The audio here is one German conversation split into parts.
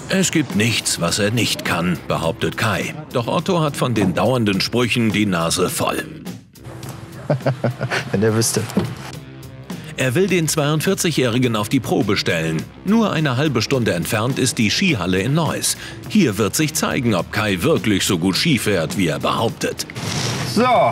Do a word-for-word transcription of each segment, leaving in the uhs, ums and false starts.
Es gibt nichts, was er nicht kann, behauptet Kai. Doch Otto hat von den dauernden Sprüchen die Nase voll. Wenn der wüsste. Er will den zweiundvierzigjährigen auf die Probe stellen. Nur eine halbe Stunde entfernt ist die Skihalle in Neuss. Hier wird sich zeigen, ob Kai wirklich so gut Ski fährt, wie er behauptet. So. Ja,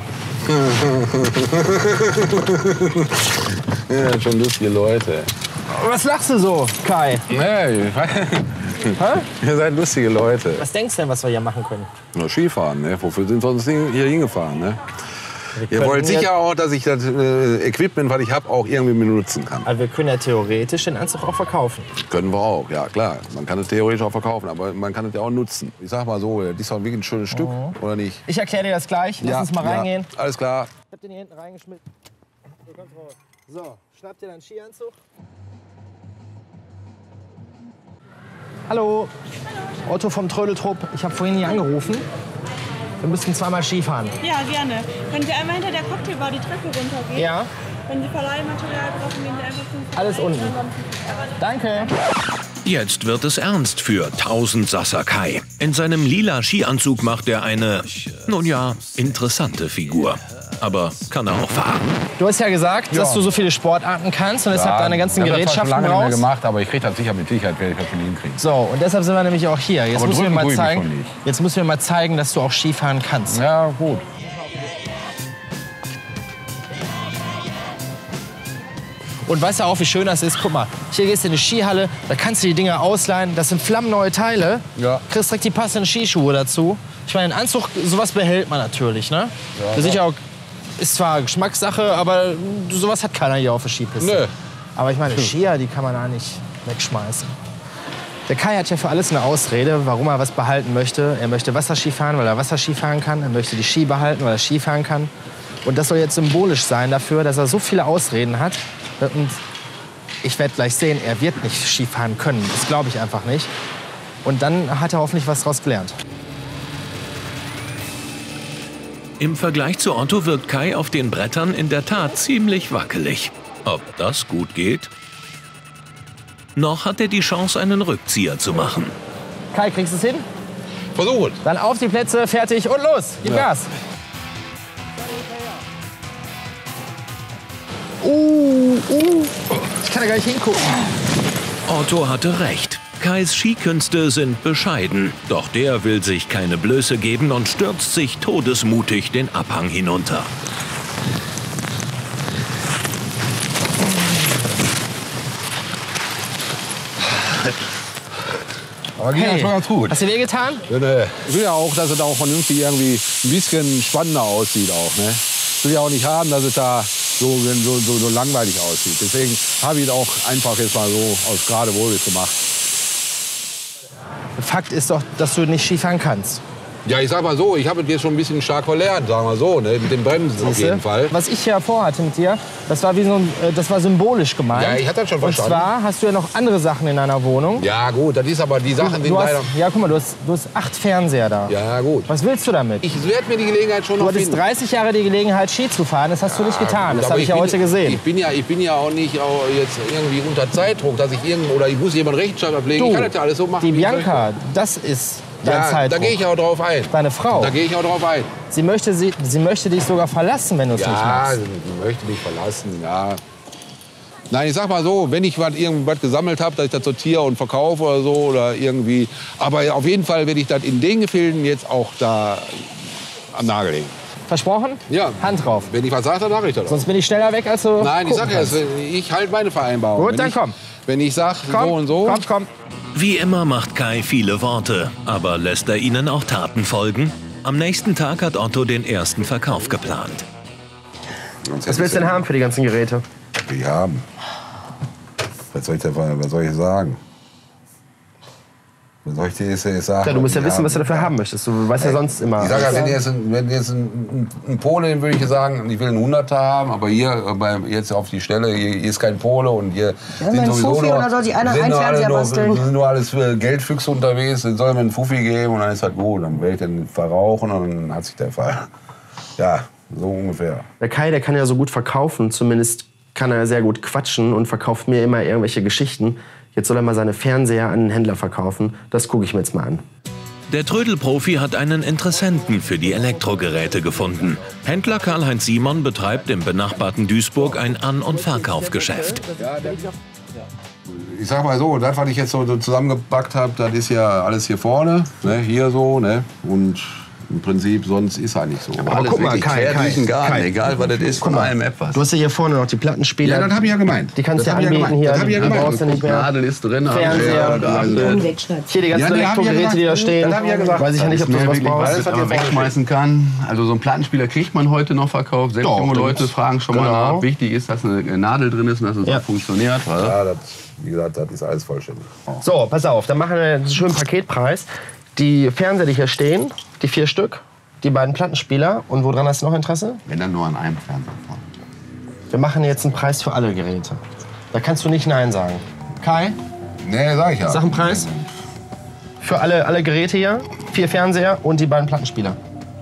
schon lustige Leute. Was lachst du so, Kai? Nee, ihr seid lustige Leute. Was denkst du denn, was wir hier machen können? Nur Skifahren, ne? Wofür sind wir uns hier hingefahren, ne? Ihr wollt sicher auch, dass ich das äh, Equipment, was ich habe, auch irgendwie benutzen kann. Also wir können ja theoretisch den Anzug auch verkaufen. Können wir auch, ja klar. Man kann es theoretisch auch verkaufen, aber man kann es ja auch nutzen. Ich sag mal so, das ist doch wirklich ein schönes Stück, Mhm. oder nicht? Ich erkläre dir das gleich. Lass ja, uns mal ja, reingehen. Alles klar. Ich hab den hier hinten reingeschmissen. Du kommst raus. So, schnapp dir deinen Skianzug. Hallo. Otto vom Trödeltrupp. Ich habe vorhin hier angerufen. Wir müssten zweimal Skifahren. Ja, gerne. Können Sie einmal hinter der Cocktailbar die Treppe runtergehen? Ja. Wenn Sie Verleihmaterial brauchen, gehen Sie einfach zum Alles unten. Danke. Jetzt wird es ernst für Tausendsasser Kai. In seinem lila Skianzug macht er eine, nun ja, interessante Figur. Aber kann er auch fahren? Du hast ja gesagt, Ja. dass du so viele Sportarten kannst und deshalb Ja, deine ganzen ich hab das zwar Gerätschaften schon lange nicht mehr brauchst. gemacht, aber ich kriege das sicher mit Sicherheit, werde ich das schon hinkriegen. So, und deshalb sind wir nämlich auch hier. Jetzt Aber müssen wir drücken mal tue ich mich zeigen, schon nicht. jetzt müssen wir mal zeigen, dass du auch Skifahren kannst. Ja, gut. Und weißt du auch, wie schön das ist? Guck mal, hier gehst du in die Skihalle, da kannst du die Dinger ausleihen. Das sind flammenneue Teile. Ja. Kriegst direkt die passenden Skischuhe dazu. Ich meine, den Anzug, sowas behält man natürlich, ne? Ja, sicher auch, ist zwar Geschmackssache, aber sowas hat keiner hier auf der Skipiste. Nö. Aber ich meine, Skier, die kann man da nicht wegschmeißen. Der Kai hat ja für alles eine Ausrede, warum er was behalten möchte. Er möchte Wasserski fahren, weil er Wasserski fahren kann. Er möchte die Ski behalten, weil er Ski fahren kann. Und das soll jetzt symbolisch sein dafür, dass er so viele Ausreden hat. Und ich werde gleich sehen, er wird nicht Ski fahren können. Das glaube ich einfach nicht. Und dann hat er hoffentlich was daraus gelernt. Im Vergleich zu Otto wirkt Kai auf den Brettern in der Tat ziemlich wackelig. Ob das gut geht? Noch hat er die Chance, einen Rückzieher zu machen. Kai, kriegst du es hin? Versuchen. Dann auf die Plätze, fertig und los. Gib Ja. Gas. Uh, uh. Ich kann da gar nicht hingucken. Otto hatte recht. Kais Skikünste sind bescheiden. Doch der will sich keine Blöße geben und stürzt sich todesmutig den Abhang hinunter. Aber ging Hey, ja schon ganz gut. hast du dir getan? Ja, ne. Ich will ja auch, dass es auch vernünftig irgendwie ein bisschen spannender aussieht auch, ne? Ich will ja auch nicht haben, dass es da so, so, so, so langweilig aussieht. Deswegen habe ich es auch einfach jetzt mal so aus Geradewohl gemacht. Fakt ist doch, dass du nicht Skifahren kannst. Ja, ich sag mal so, ich habe es jetzt schon ein bisschen stark verlernt, sagen wir so, ne? Mit dem Bremsen auf jeden Fall. Was ich hier vorhatte mit dir, das war, wie so ein, äh, das war symbolisch gemeint. Ja, ich hatte das schon verstanden. Und zwar hast du ja noch andere Sachen in deiner Wohnung. Ja gut, das ist aber, die Sachen sind Du hast, leider... ja, guck mal, du hast, du hast acht Fernseher da. Ja gut. Was willst du damit? Ich werde mir die Gelegenheit schon Du noch hattest finden. dreißig Jahre die Gelegenheit, Ski zu fahren. Das hast du nicht getan. Gut, Das aber habe ich ja bin- heute gesehen. Ich bin ja, ich bin ja auch nicht auch jetzt irgendwie unter Zeitdruck, dass ich irgend oder ich muss jemand Rechenschaft ablegen. Du, Ich kann das ja alles so machen. Die wie ich Bianca, das ist dein möchte. Ja, Zeitdruck. da gehe ich auch drauf ein. Deine Frau. Da gehe ich auch drauf ein. Sie möchte, sie, sie möchte dich sogar verlassen, wenn du es nicht Ja, machst. sie möchte mich verlassen, ja. Nein, ich sag mal so, wenn ich was irgendwas gesammelt habe, dass ich das sortiere und verkaufe oder so oder irgendwie. Aber auf jeden Fall werde ich das in den Gefilden jetzt auch da am Nagel legen. Versprochen? Ja. Hand drauf. Wenn ich was sage, dann mache ich das auch. Sonst bin ich schneller weg, als du Nein, ich gucken sage ja, kannst. ich halte meine Vereinbarung. Gut, wenn dann ich, komm. Wenn ich sage, Komm, so und so. komm, komm. Wie immer macht Kai viele Worte, aber lässt er ihnen auch Taten folgen? Am nächsten Tag hat Otto den ersten Verkauf geplant. Was willst du denn haben für die ganzen Geräte? Die haben. Was soll ich, da, was soll ich sagen? Was soll ich dir jetzt sagen? Ja, du musst ja Die wissen, haben. was du dafür haben möchtest. Du weißt ja sonst immer. Ich sag ja, wenn jetzt, ein, wenn jetzt ein, ein, ein Pole, den würde ich sagen, ich will einen Hunderter haben, aber hier bei, jetzt auf die Stelle, hier, hier ist kein Pole und hier Ja, sind wenn sowieso Fuffi nur, oder soll sich einer sind einen nur alle Fernseher nur, basteln? sind nur alles für Geldfüchse unterwegs, dann soll mir einen Fuffi geben und dann ist das gut. Dann werde ich den verrauchen und dann hat sich der Fall. Ja, so ungefähr. Der Kai, der kann ja so gut verkaufen, zumindest kann er sehr gut quatschen und verkauft mir immer irgendwelche Geschichten. Jetzt soll er mal seine Fernseher an den Händler verkaufen. Das gucke ich mir jetzt mal an. Der Trödelprofi hat einen Interessenten für die Elektrogeräte gefunden. Händler Karl-Heinz Simon betreibt im benachbarten Duisburg ein An- und Verkaufsgeschäft. Ich sag mal so, das, was ich jetzt so zusammengepackt habe, das ist ja alles hier vorne, ne, hier so, ne, und im Prinzip sonst ist eigentlich so. Aber alles guck mal, wirklich Kai, quer Kai, durch den Garten, Kai. egal was das ist, von allem etwas. Du hast ja hier vorne noch die Plattenspieler. Ja, das habe ich ja gemeint. Die kannst du Das ja hab ich ja anbieten gemeint. hier. Das hab ich ja die gemeint. brauchst du nicht mehr. Nadel ist drin. Fernseher, hier die ganzen Ja, die hab ich ja Elektrogeräte, die da gesagt. stehen. Das hab ich ja gesagt. Weiß ich ja nicht, ob du Das ist sowas wirklich brauchst. alles, was man wegschmeißen kann. Also so einen Plattenspieler kriegt man heute noch verkauft. Selbst Doch, junge das Leute ist- fragen schon genau. mal nach. Wichtig ist, dass eine Nadel drin ist und dass es Ja. auch funktioniert. Ja, das, wie gesagt, das ist alles vollständig. So, pass auf, dann machen wir einen schönen Paketpreis. Die Fernseher, die hier stehen, die vier Stück, die beiden Plattenspieler. Und woran hast du noch Interesse? Wenn dann nur an einem Fernseher. Wir machen jetzt einen Preis für alle Geräte. Da kannst du nicht Nein sagen. Kai, Nee, sag ich ja. sag einen Preis. Für alle, alle Geräte hier, vier Fernseher und die beiden Plattenspieler.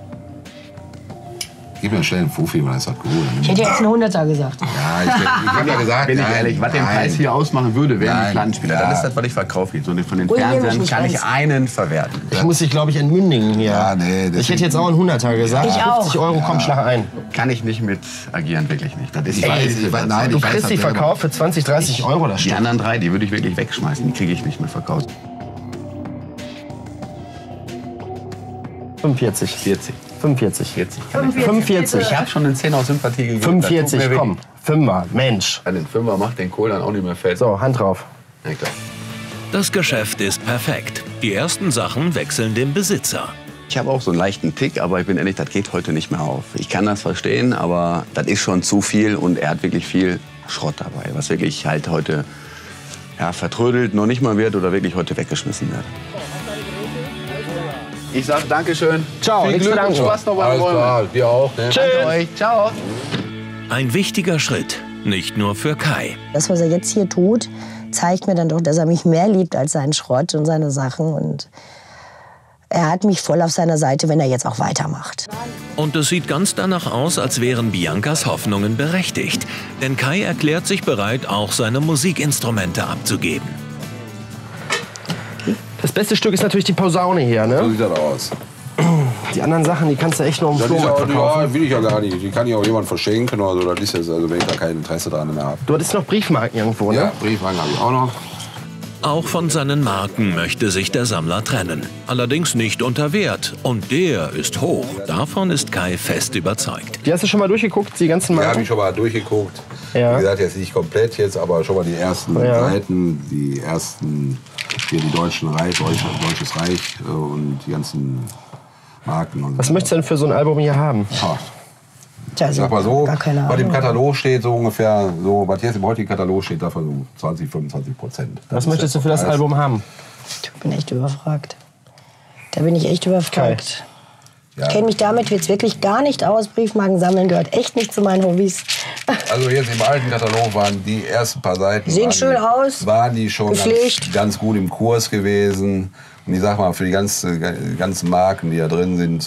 Gib mir schnell einen Fuffi, weil es hat geholt. Ich hätte jetzt einen Hunderter gesagt. Ja, ich, ich habe ja gesagt, Bin ich nein, ehrlich, was den nein. Preis hier ausmachen würde, wären Nein. die Plattenspieler. Ja. Das ist das, was ich verkaufe. So von den Ui, Fernsehern ich kann ich weiß. einen verwerten. Ich muss dich, glaube ich, entmündigen hier. Ja, nee, ich hätte jetzt auch einen Hunderter gesagt. Ich auch. fünfzig Euro, komm, schlag ein. Kann ich nicht mit agieren, wirklich nicht. Das ist Ich weiß, ich weiß, nein, Du ich weiß kriegst das die selber. verkauft für zwanzig, dreißig Euro das Die Stück. anderen drei, die würde ich wirklich wegschmeißen. Die kriege ich nicht mehr verkauft. fünfundvierzig. vierzig. fünfundvierzig. vierzig. fünfundvierzig. Ich habe schon einen zehn aus Sympathie gegeben. fünfundvierzig, Das tut mir komm. Fünfer, Mensch. weh. Den Fünfer macht den Kohl dann auch nicht mehr fett. So, Hand drauf. Ja, klar. Das Geschäft ist perfekt. Die ersten Sachen wechseln dem Besitzer. Ich habe auch so einen leichten Tick, aber ich bin ehrlich, das geht heute nicht mehr auf. Ich kann das verstehen, aber das ist schon zu viel und er hat wirklich viel Schrott dabei, was wirklich halt heute ja, vertrödelt, noch nicht mal wird oder wirklich heute weggeschmissen wird. Ich sage Dankeschön. Ciao, Viel nichts zu Glück und danken. Spaß noch beim Alles Räumen. klar, dir auch. Ne? Danke euch. Ciao. Ein wichtiger Schritt, nicht nur für Kai. Das, was er jetzt hier tut, zeigt mir dann doch, dass er mich mehr liebt als seinen Schrott und seine Sachen. Und er hat mich voll auf seiner Seite, wenn er jetzt auch weitermacht. Und es sieht ganz danach aus, als wären Biancas Hoffnungen berechtigt. Denn Kai erklärt sich bereit, auch seine Musikinstrumente abzugeben. Das beste Stück ist natürlich die Posaune hier, So ne? sieht das aus. Die anderen Sachen, die kannst du echt nur im Das ist Flohmarkt auch, verkaufen. ja, will ich ja gar nicht. Die kann ich auch jemand verschenken oder so. Das ist jetzt, also wenn ich da kein Interesse dran mehr habe. Du hattest noch Briefmarken irgendwo, ne? Ja, Briefwagen habe ich auch noch. Auch von seinen Marken möchte sich der Sammler trennen. Allerdings nicht unter Wert. Und der ist hoch. Davon ist Kai fest überzeugt. Die hast du schon mal durchgeguckt, die ganzen Die habe Marken? ich schon mal durchgeguckt. Ja. Wie gesagt, jetzt nicht komplett jetzt, aber schon mal die ersten Ja. Seiten, die ersten, hier die Deutschen Reich, Deutsch, Deutsches Reich äh, und die ganzen Marken. Und Was möchtest du denn für so ein Album hier haben? Ah, Tja, ich sag mal so, gar keine was im Ahnung. Katalog steht, so ungefähr, so, was jetzt im heutigen Katalog steht, davon so zwanzig, fünfundzwanzig Prozent. Was möchtest du für das Album haben? Ich bin echt überfragt. Da bin ich echt überfragt. Ja. Ich kenne mich damit jetzt wirklich gar nicht aus. Briefmarken sammeln gehört echt nicht zu meinen Hobbys. Also jetzt im alten Katalog waren die ersten paar Seiten. Sehen waren schön die, aus, Waren die schon gepflegt. ganz, ganz gut im Kurs gewesen. Und ich sag mal, für die ganze, ganzen Marken, die da drin sind,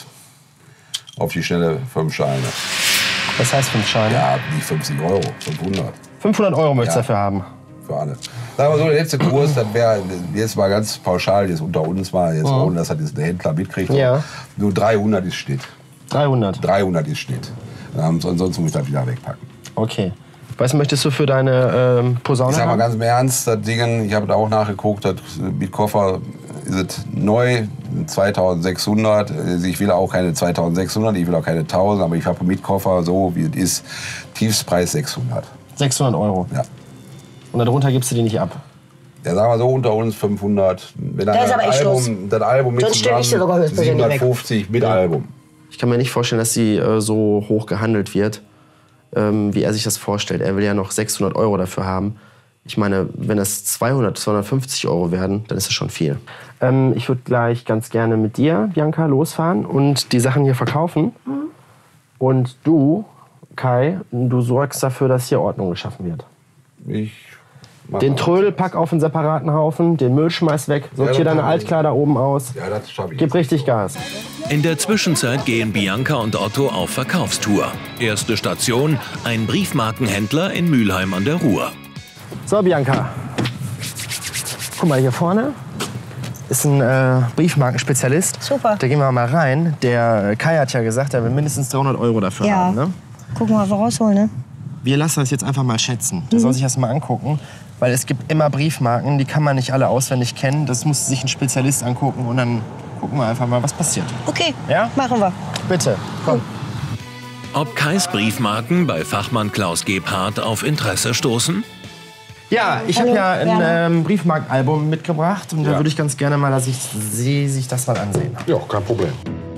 auf die Schnelle fünf Scheine. Das heißt fünf Scheine. Ja, nicht fünfzig Euro, fünfhundert fünfhundert Euro möchtest du Ja. dafür haben. für alle. Sagen wir so, der letzte Kurs, das wäre jetzt mal ganz pauschal, jetzt unter uns mal, jetzt ohne dass das jetzt der Händler mitkriegt. Ja. Nur dreihundert ist Schnitt. dreihundert. dreihundert ist Schnitt. Ähm, Ansonsten muss ich das wieder wegpacken. Okay. Was möchtest du für deine ähm, Posaune Ich sag mal haben? ganz im Ernst, das Ding, ich habe da auch nachgeguckt, das mit Koffer ist es neu, zweitausendsechshundert. Ich will auch keine zweitausendsechshundert, ich will auch keine tausend, aber ich habe mit Koffer so, wie es ist, Tiefstpreis sechshundert. sechshundert Euro. Ja. Und darunter gibst du die nicht ab. Ja, sagen wir so, unter uns fünfhundert. Wenn Da ist aber echt Album, Schluss. das Album mit Sonst stell ich sie sogar höchstpersönlich weg. siebenhundertfünfzig mit Album. Ich kann mir nicht vorstellen, dass sie äh, so hoch gehandelt wird, ähm, wie er sich das vorstellt. Er will ja noch sechshundert Euro dafür haben. Ich meine, wenn das zweihundert, zweihundertfünfzig Euro werden, dann ist das schon viel. Ähm, ich würde gleich ganz gerne mit dir, Bianca, losfahren und die Sachen hier verkaufen. Mhm. Und du, Kai, du sorgst dafür, dass hier Ordnung geschaffen wird. Ich mach Den mal. Trödel pack auf einen separaten Haufen, den Müll schmeiß weg, sortier das deine kann ich. Altkleider oben aus. Ja, das schaffe ich. Gib richtig Gas. In der Zwischenzeit gehen Bianca und Otto auf Verkaufstour. Erste Station, ein Briefmarkenhändler in Mülheim an der Ruhr. So, Bianca. Guck mal, hier vorne ist ein äh, Briefmarkenspezialist. Super. Da gehen wir mal rein. Der Kai hat ja gesagt, er will mindestens dreihundert Euro dafür Ja. haben. Ne? Gucken wir mal, was wir rausholen, ne? Wir lassen das jetzt einfach mal schätzen. Der soll sich das mal angucken. Weil es gibt immer Briefmarken, die kann man nicht alle auswendig kennen. Das muss sich ein Spezialist angucken und dann gucken wir einfach mal, was passiert. Okay, Ja? machen wir. Bitte, komm. Ob Kais Briefmarken bei Fachmann Klaus Gebhardt auf Interesse stoßen? Ja, ich habe Hallo, ja ein Werner. ähm, Briefmarkenalbum mitgebracht und da Ja. würde ich ganz gerne mal, dass ich Sie sich das mal ansehen. Ja, kein Problem.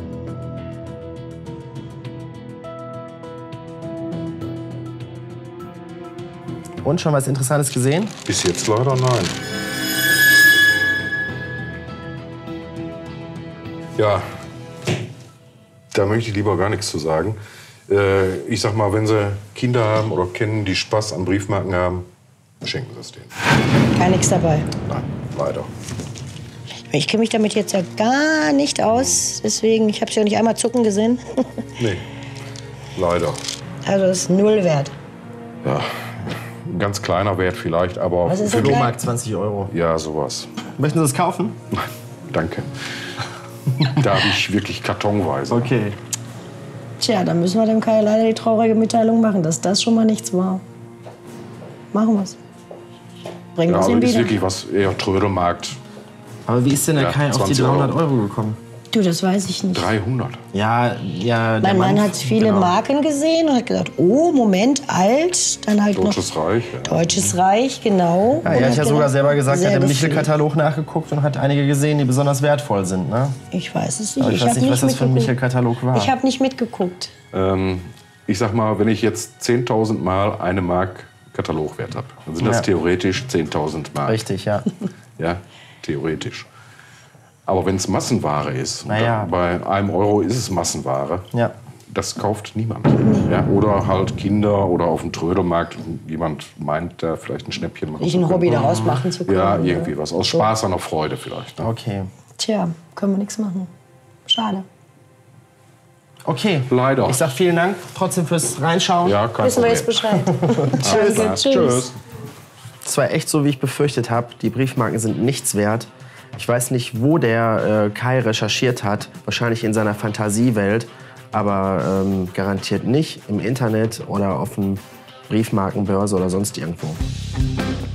Und schon was Interessantes gesehen? Bis jetzt leider nein. Ja, da möchte ich lieber gar nichts zu sagen. Äh, ich sag mal, wenn Sie Kinder haben oder kennen, die Spaß an Briefmarken haben, schenken Sie es denen. Gar nichts dabei. Nein, leider. Ich kenne mich damit jetzt ja gar nicht aus. Deswegen, ich habe sie ja nicht einmal zucken gesehen. Nee, leider. Also das ist null wert. Ja, ein ganz kleiner Wert vielleicht, aber Was ist für denn klein? Flohmarkt zwanzig Euro. ja, sowas. Möchten Sie das kaufen? Nein, danke. Da habe ich wirklich kartonweise. Okay. Tja, dann müssen wir dem Kai leider die traurige Mitteilung machen, dass das schon mal nichts war. Machen wir's. Bringen Ja, wir's also ihm ist wieder. wirklich was eher Trödelmarkt. Aber wie ist denn der Ja, Kai auf die zwanzig dreihundert Euro. Euro gekommen? Du, das weiß ich nicht. dreihundert. Ja, ja. der Mein Mann hat viele genau. Marken gesehen und hat gesagt, oh, Moment, alt. Dann halt Deutsches noch Reich. Ja. Deutsches Reich, genau. Ja, Und er hat ja gedacht, sogar selber gesagt, er sehr hat im gefühlt. Michel-Katalog nachgeguckt und hat einige gesehen, die besonders wertvoll sind. Ne? Ich weiß es nicht. Aber ich, hab weiß nicht, was das für ein mitgeguckt. Michel-Katalog war. Ich habe nicht mitgeguckt. Ähm, ich sag mal, wenn ich jetzt zehntausend Mal eine Mark Katalogwert habe, dann sind das Ja. theoretisch zehntausend Mark. Richtig, ja. Ja, theoretisch. Aber wenn es Massenware ist, und Naja. dann bei einem Euro ist es Massenware, Ja. das kauft niemand. Ja, oder halt Kinder oder auf dem Trödelmarkt, jemand meint, da vielleicht ein Schnäppchen machen Nicht zu ein können. Hobby daraus machen zu können. Ja, ne? irgendwie was. Aus Spaß an der Freude vielleicht. Ne? Okay. Tja, können wir nichts machen. Schade. Okay. Leider. Ich sag vielen Dank trotzdem fürs Reinschauen. Ja, kein Wissen wir Problem. jetzt Bescheid. Tschüss. Danke, tschüss. Tschüss. Es war echt so, wie ich befürchtet habe. Die Briefmarken sind nichts wert. Ich weiß nicht, wo der äh, Kai recherchiert hat. Wahrscheinlich in seiner Fantasiewelt. Aber ähm, garantiert nicht im Internet oder auf einer Briefmarkenbörse oder sonst irgendwo.